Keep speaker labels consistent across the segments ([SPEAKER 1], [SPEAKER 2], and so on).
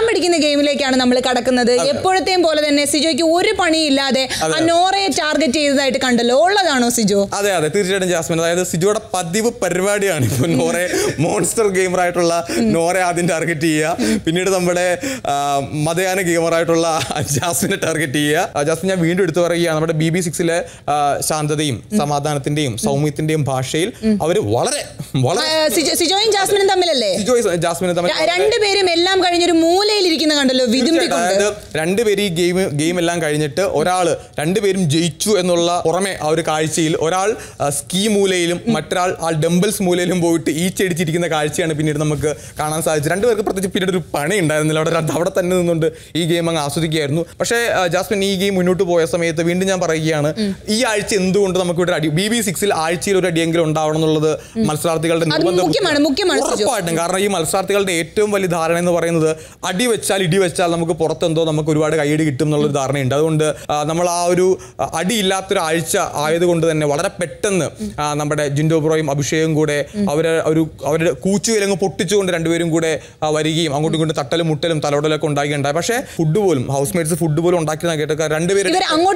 [SPEAKER 1] പിടിക്കുന്ന ഗെയിമിലേക്കാണ് നമ്മൾ കടക്കുന്നത്. എപ്പോഴത്തെയും പോലെ തന്നെ സിജോയ്ക്ക് ഒരു പണിയില്ലാതെ ആ നോറയെ ടാർഗറ്റ് ചെയ്തതായിട്ട് കണ്ടല്ലോ, ഉള്ളതാണോ സിജോ?
[SPEAKER 2] അതെ അതെ തീർച്ചയായിട്ടും ജാസ്മിൻ. അതായത് സിജോയുടെ പതിവ് പരിപാടിയാണ് ഇപ്പോൾ നോറെ മോൺസ്റ്റർ ഗെയിമറായിട്ടുള്ള നോറെ ആദ്യം ടാർഗറ്റ് ചെയ്യുക, പിന്നീട് നമ്മുടെ മതയാന ഗെയിമറായിട്ടുള്ള ജാസ്മിനെ ടാർഗറ്റ് ചെയ്യുക. ജാസ്മിൻ ഞാൻ വീണ്ടും എടുത്തു പറയുകയാണ്, നമ്മുടെ BB6-ലെ ശാന്തതയും സമാധാനത്തിന്റെയും സൗമ്യത്തിന്റെയും ഭാഷയിൽ അവർ വളരെ
[SPEAKER 1] സിജോയും ജാസ്മിനും തമ്മിലല്ലേ?
[SPEAKER 2] ജാസ്മിനും തമ്മിൽ
[SPEAKER 1] രണ്ടുപേരും എല്ലാം കഴിഞ്ഞൊരു മൂലയിൽ ഇരിക്കുന്ന കണ്ടല്ലോ,
[SPEAKER 2] അതായത് രണ്ടുപേരും ഈ ഗെയിം എല്ലാം കഴിഞ്ഞിട്ട് ഒരാൾ രണ്ടുപേരും ജയിച്ചു എന്നുള്ള പുറമെ ആ ഒരു കാഴ്ചയിൽ ഒരാൾ സ്കീ മൂലയിലും മറ്റൊരാൾ ആ ഡംബൽസ് മൂലയിലും പോയിട്ട് ഈച്ചടിച്ചിരിക്കുന്ന കാഴ്ചയാണ് പിന്നീട് നമുക്ക് കാണാൻ സാധിച്ചത്. രണ്ടുപേർക്ക് പ്രത്യേകിച്ച് പിന്നീട് ഒരു പണി ഉണ്ടായിരുന്നില്ല, അവിടെ തന്നെ നിന്നുകൊണ്ട് ഈ ഗെയിം അങ്ങ് ആസ്വദിക്കുകയായിരുന്നു. പക്ഷേ ജാസ്മിൻ ഈ ഗെയിം മുന്നോട്ട് പോയ സമയത്ത് വീണ്ടും ഞാൻ പറയുകയാണ്, ഈ ആഴ്ച എന്തുകൊണ്ട് നമുക്ക് ഇവിടെ BB6-ൽ ആഴ്ചയിൽ ഒരു അടിയെങ്കിലും ഉണ്ടാവണം എന്നുള്ളത് മത്സരാർത്ഥികളുടെ ഉറപ്പായിട്ടും. കാരണം ഈ മത്സരാർത്ഥികളുടെ ഏറ്റവും വലിയ ധാരണ എന്ന് പറയുന്നത് ഇടി വെച്ചാൽ നമുക്ക് പുറത്തെന്തോ നമുക്ക് ഒരുപാട് കൈയടി കിട്ടും എന്നുള്ളൊരു ധാരണയുണ്ട്. അതുകൊണ്ട് നമ്മൾ ആ ഒരു അടിയില്ലാത്തൊരു ആഴ്ച ആയതുകൊണ്ട് തന്നെ വളരെ പെട്ടെന്ന് നമ്മുടെ ജിൻഡോ ബ്രോയും അഭിഷേകും കൂടെ അവരുടെ കൂച്ചുവിലങ്ങ് പൊട്ടിച്ചുകൊണ്ട് രണ്ടുപേരും കൂടെ വരികയും അങ്ങോട്ടും ഇങ്ങോട്ടും തട്ടലും മുട്ടലും തലോടലൊക്കെ ഉണ്ടാക്കിയിട്ടുണ്ടായി. പക്ഷേ ഫുഡ് പോലും ഹൗസ് മേറ്റ്സ് ഫുഡ് പോലും ഉണ്ടാക്കിയെന്ന് കേട്ടൊക്കെ രണ്ടുപേരും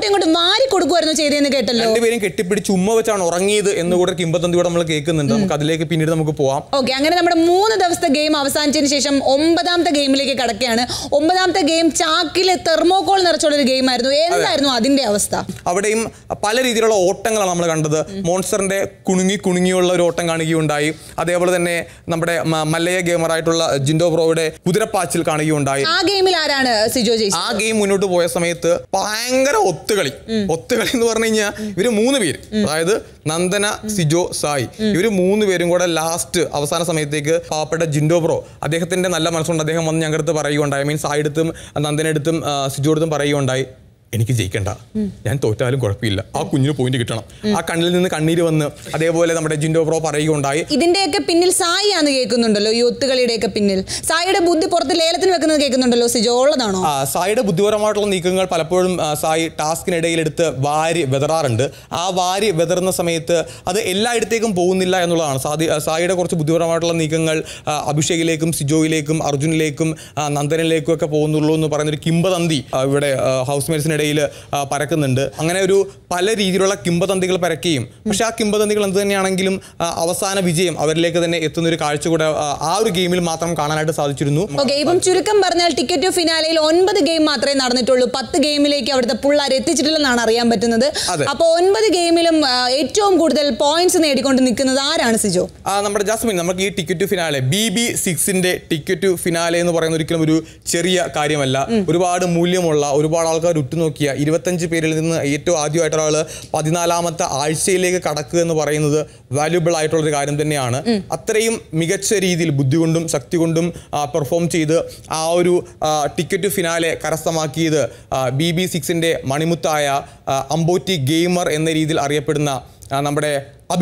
[SPEAKER 2] രണ്ടുപേരും കെട്ടിപ്പിടിച്ച് ഉമ്മ വെച്ചാണ് ഉറങ്ങിയത് എന്ന് കൂടെ കിംബദന്തി കൂടെ നമ്മൾ കേൾക്കുന്നുണ്ട്. നമുക്ക് അതിലേക്ക് പിന്നീട് നമുക്ക് പോവാം.
[SPEAKER 1] ഓക്കെ, അങ്ങനെ നമ്മുടെ 3 ദിവസത്തെ ഗെയിം അവസാനിച്ചതിന് ശേഷം 9ാമത്തെ ഗെയിമിലേക്ക് കടക്കുകയാണ്. 9ാമത്തെ ഗെയിം ചാക്കിലെ തെർമോകോൾ നിറച്ചുള്ള ഒരു ഗെയിം ആയിരുന്നു. എന്തായിരുന്നു അതിന്റെ അവസ്ഥ?
[SPEAKER 2] അവിടെയും പല രീതിയിലുള്ള ഓട്ടങ്ങളാണ് നമ്മൾ കണ്ടത്. മോൺസ്റ്ററിന്റെ കുണുങ്ങിയുള്ള ഒരു ഓട്ടം കാണുകയുണ്ടായി. അതേപോലെ തന്നെ നമ്മുടെ മല്ലയ ഗെയിമറായിട്ടുള്ള ജിൻഡോ ബ്രോയുടെ കുതിരപ്പാച്ചിൽ കാണുകയുണ്ടായി.
[SPEAKER 1] ആ ഗെയിമിൽ ആരാണ് സിജോ ജയിച്ചത്?
[SPEAKER 2] ആ ഗെയിം മുന്നോട്ട് പോയ സമയത്ത് ഭയങ്കര ഒത്തുകളി എന്ന് പറഞ്ഞു കഴിഞ്ഞാൽ ഇവര് 3 പേര്, അതായത് നന്ദന, സിജോ, സായി, ഇവര് 3 പേരും കൂടെ ലാസ്റ്റ് അവസാന സമയത്തേക്ക് പാവപ്പെട്ട ജിൻഡോ ബ്രോ അദ്ദേഹത്തിന്റെ നല്ല മനസ്സുകൊണ്ട് അദ്ദേഹം വന്ന് ഞങ്ങളുടെ അടുത്ത് പറയുകയുണ്ടായി, മീൻസ് സായി എടുത്തും നന്ദന എടുത്തും സിജോ എടുത്തും പറയുകയുണ്ടായി, എനിക്ക് ജയിക്കണ്ട, ഞാൻ തോറ്റാലും കുഴപ്പമില്ല, ആ കുഞ്ഞിന് പോയിന്റ് കിട്ടണം. ആ കണ്ണിൽ നിന്ന് കണ്ണീര് വന്ന് അതേപോലെ നമ്മുടെ ജിൻഡോ ബ്രോ പറയുകയുണ്ടായി.
[SPEAKER 1] ഇതിന്റെയൊക്കെ പിന്നിൽ സായി ആണെന്ന് കേൾക്കുന്നുണ്ടല്ലോ, ഈ ഒത്തുകളിയുടെയൊക്കെ പിന്നിൽ സായിയുടെ ബുദ്ധി പുറത്ത് ലേലത്തിന് വെക്കുന്നത് കേൾക്കുന്നുണ്ടല്ലോ, സിജോ ഉള്ളതാണോ?
[SPEAKER 2] സായിയുടെ ബുദ്ധിപരമായിട്ടുള്ള നീക്കങ്ങൾ പലപ്പോഴും സായി ടാസ്കിനിടയിൽ എടുത്ത് വാരി വെതറാറുണ്ട്. ആ വാരി വെതറുന്ന സമയത്ത് അത് എല്ലായിടത്തേക്കും പോകുന്നില്ല എന്നുള്ളതാണ്. സായിയുടെ കുറച്ച് ബുദ്ധിപരമായിട്ടുള്ള നീക്കങ്ങൾ അഭിഷേകിലേക്കും സിജോയിലേക്കും അർജുനിലേക്കും നന്ദനിലേക്കും ഒക്കെ പോകുന്നുള്ളൂ എന്ന് പറയുന്നൊരു കിംബദന്തി ഇവിടെ ഹൗസ് മേറ്റ്സിന് ഇടയിൽ പരക്കുന്നുണ്ട്. അങ്ങനെ ഒരു പല രീതിയിലുള്ള കിംബദന്തികൾ പരക്കുകയും, പക്ഷെ ആ കിംബദന്തികൾ എന്ത് തന്നെയാണെങ്കിലും അവസാന വിജയം അവരിലേക്ക് തന്നെ എത്തുന്ന ഒരു കാഴ്ച കൂടെ ആ ഒരു ഗെയിമിൽ മാത്രം കാണാനായിട്ട് സാധിച്ചിരുന്നു.
[SPEAKER 1] ഇപ്പം ചുരുക്കം പറഞ്ഞാൽ ടിക്കറ്റ് ടു ഫിനാലയിൽ 9 ഗെയിം മാത്രമേ നടന്നിട്ടുള്ളൂ. 10 ഗെയിമിലേക്ക് അവിടുത്തെ പിള്ളേർ എത്തിച്ചിട്ടില്ലെന്നാണ് അറിയാൻ പറ്റുന്നത്. അപ്പോൾ 9 ഗെയിമിലും ഏറ്റവും കൂടുതൽ പോയിന്റ്സ് നേടിക്കൊണ്ട് നിൽക്കുന്നത് ആരാണ് സിജോ?
[SPEAKER 2] നമ്മുടെ ജാസ്മിൻ, നമുക്ക് ഈ ടിക്കറ്റ് ടു ഫിനാലെ BB6-ന്റെ ടിക്കറ്റ് ടു ഫിനാലെ എന്ന് പറയുന്ന ഒരിക്കലും ഒരു ചെറിയ കാര്യമല്ല. ഒരുപാട് മൂല്യമുള്ള, ഒരുപാട് ആൾക്കാർ ഉറ്റുനോക്കിയ 25 പേരിൽ നിന്ന് ഏറ്റവും ആദ്യമായിട്ട് ഒരാൾ 14ാമത്തെ ആഴ്ചയിലേക്ക് കടക്കുക എന്ന് പറയുന്നത് വാല്യുബിൾ ആയിട്ടുള്ളൊരു കാര്യം തന്നെയാണ്. അത്രയും മികച്ച രീതിയിൽ ബുദ്ധി കൊണ്ടും ശക്തി കൊണ്ടും പെർഫോം ചെയ്ത് ആ ഒരു ടിക്കറ്റ് ഫിനാലെ കരസ്ഥമാക്കിയത് BB6-ന്റെ മണിമുത്തായ അമ്പോറ്റി ഗെയിമർ എന്ന രീതിയിൽ അറിയപ്പെടുന്ന നമ്മുടെ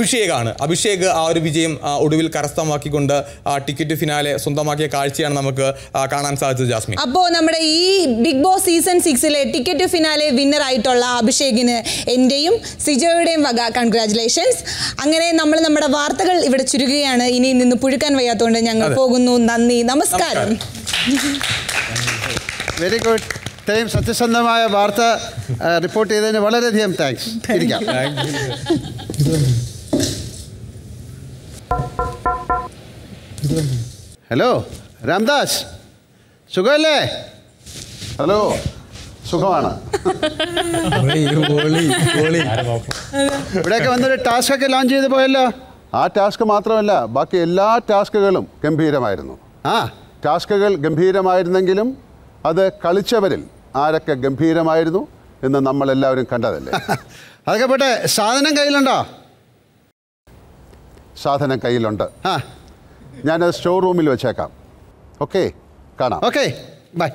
[SPEAKER 2] അഭിഷേക് ആ ഒരു വിജയം ഒടുവിൽ കരസ്ഥമാക്കിക്കൊണ്ട് ടിക്കറ്റ് ഫിനാലെ സ്വന്തമാക്കിയ കാഴ്ചയാണ് നമുക്ക് കാണാൻ സാധിച്ചത് ജാസ്മിൻ.
[SPEAKER 1] അപ്പോൾ നമ്മുടെ ഈ ബിഗ് ബോസ് സീസൺ 6-ലെ ടിക്കറ്റ് ഫിനാലെ വിന്നർ ആയിട്ടുള്ള അഭിഷേകിന് എന്റെയും സിജോയുടെയും വക കൺഗ്രാറ്റുലേഷൻസ്. അങ്ങനെ നമ്മൾ നമ്മുടെ വാർത്തകൾ ഇവിടെ ചുരുക്കുകയാണ്. ഇനി നിന്ന് പുഴുക്കാൻ വയ്യാത്തതുകൊണ്ട് ഞങ്ങൾ പോകുന്നു. നന്ദി, നമസ്കാരം.
[SPEAKER 3] Very good. ഇത്രയും സത്യസന്ധമായ വാർത്ത റിപ്പോർട്ട് ചെയ്തതിന് വളരെയധികം താങ്ക്സ്. ഇരിക്കാം. ഹലോ രാംദാസ്, സുഖമല്ലേ?
[SPEAKER 4] ഹലോ, സുഖമാണ്.
[SPEAKER 3] ഇവിടെയൊക്കെ വന്നൊരു ടാസ്ക് ഒക്കെ ലോഞ്ച് ചെയ്ത് പോയല്ലോ.
[SPEAKER 4] ആ ടാസ്ക് മാത്രമല്ല, ബാക്കി എല്ലാ ടാസ്കുകളും ഗംഭീരമായിരുന്നു. ടാസ്കുകൾ ഗംഭീരമായിരുന്നെങ്കിലും അത് കളിച്ചവരിൽ ആരൊക്കെ ഗംഭീരമായിരുന്നു എന്ന് നമ്മളെല്ലാവരും കണ്ടതല്ലേ.
[SPEAKER 3] അതൊക്കെ പോട്ടെ, സാധനം കയ്യിലുണ്ടോ?
[SPEAKER 4] സാധനം കയ്യിലുണ്ട്. ഞാനത് സ്റ്റോർ റൂമിൽ വെച്ചേക്കാം. ഓക്കെ, കാണാം.
[SPEAKER 3] Okay, by.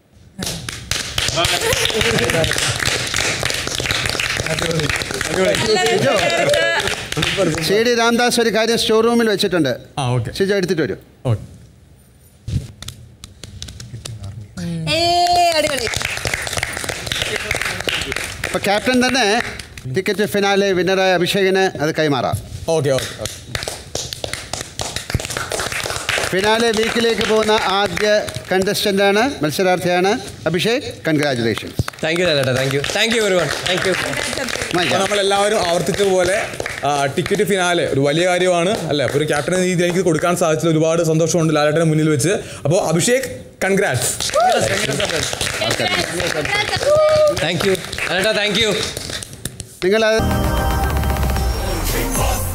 [SPEAKER 3] CD രാംദാസ് ഒരു കാര്യം സ്റ്റോർ റൂമിൽ വെച്ചിട്ടുണ്ട്. സിജോ എടുത്തിട്ട് വരൂ. അപ്പൊ ക്യാപ്റ്റൻ തന്നെ ടിക്കറ്റ് ഫിനാലെ വിന്നറായ അഭിഷേകിന് അത് കൈമാറാം.
[SPEAKER 2] ഓക്കെ.
[SPEAKER 3] ഫിനാലെ വീക്കിലേക്ക് പോകുന്ന ആദ്യ കണ്ടസ്റ്റൻ്റാണ്, മത്സരാർത്ഥിയാണ് അഭിഷേക്. കൺഗ്രാജുലേഷൻസ്.
[SPEAKER 5] താങ്ക് യു ലാലേട്ടാ. Thank you everyone. Thank you.
[SPEAKER 2] നമ്മളെല്ലാവരും ആവർത്തിച്ച പോലെ ടിക്കറ്റ് ഫിനാലെ ഒരു വലിയ കാര്യമാണ് അല്ലേ? അപ്പോൾ ഒരു ക്യാപ്റ്റൻ എന്ന രീതിയിൽ എനിക്ക് കൊടുക്കാൻ സാധിച്ചത് ഒരുപാട് സന്തോഷമുണ്ട് ലാലേട്ടനെ മുന്നിൽ വെച്ച്. അപ്പോൾ അഭിഷേക്, കൺഗ്രാറ്റ്സ്.
[SPEAKER 5] താങ്ക് യു ലാലേട്ടാ. Thank you.
[SPEAKER 3] നിങ്ങൾ